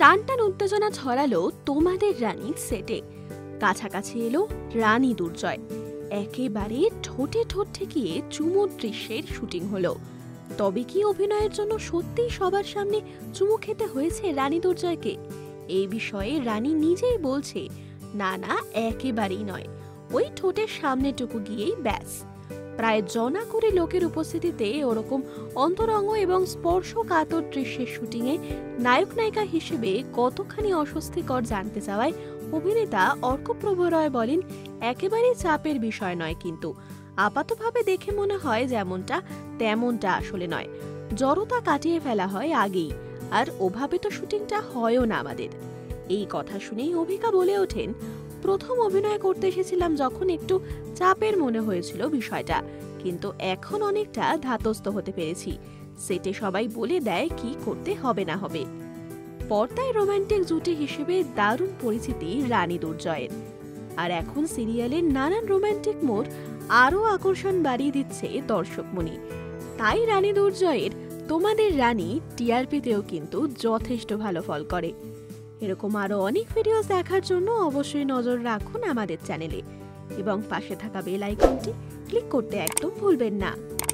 টানটান উত্তেজনা ছড়ালো তোমাদের রানীর সেটে। কাছাকাছি এলো রানী দুর্জয়। একেবারে ঠোঁটে ঠোঁট ঠেকিয়ে চুমুর দৃশ্যের শুটিং হলো। তবে কি অভিনয়ের জন্য সত্যিই সবার সামনে চুমু খেতে হয়েছে রানী দুর্জয়কে? এই বিষয়ে রানী নিজেই বলছে, না না, একেবারেই নয়, ওই ঠোঁটের সামনেটুকু গিয়েই ব্যাস। প্রায় জনা করে লোকের উপস্থিতিতে ওরকম অন্তরঙ্গ এবং স্পর্শকাতর দৃশ্যের শুটিংয়ে নায়ক নায়িকা হিসেবে কতখানি অস্বস্তিকর জানতে চাওয়ায় অভিনেতা অর্কপ্রভ রয় বলেন, একেবারেই চাপের বিষয় নয়, কিন্তু আপাতভাবে দেখে মনে হয় যেমনটা তেমনটা আসলে নয়। জড়তা কাটিয়ে ফেলা হয় আগেই, আর ওভাবে তো শুটিংটা হয়ও না আমাদের। এই কথা শুনেই অভিকা বলে ওঠেন, প্রথম অভিনয় করতে এসেছিলাম যখন একটু চাপের মনে হয়েছিল বিষয়টা, কিন্তু এখন অনেকটা ধাতস্থ হতে পেরেছি। সেটে সবাই বলে দেয় কি করতে হবে না হবে। পর্দায় রোমান্টিক জুটি হিসেবে দারুণ পরিচিতি রানী দুর্জয়ের, আর এখন সিরিয়ালের নানান রোমান্টিক মোড় আরও আকর্ষণ বাড়িয়ে দিচ্ছে দর্শক মনি। তাই রানী দুর্জয়ের তোমাদের রানী টিআরপিতেও কিন্তু যথেষ্ট ভালো ফল করে। এরকম আরো অনেক ভিডিওস দেখার জন্য অবশ্যই নজর রাখুন আমাদের চ্যানেলে এবং পাশে থাকা বেল আইকনটি ক্লিক করতে একদম ভুলবেন না।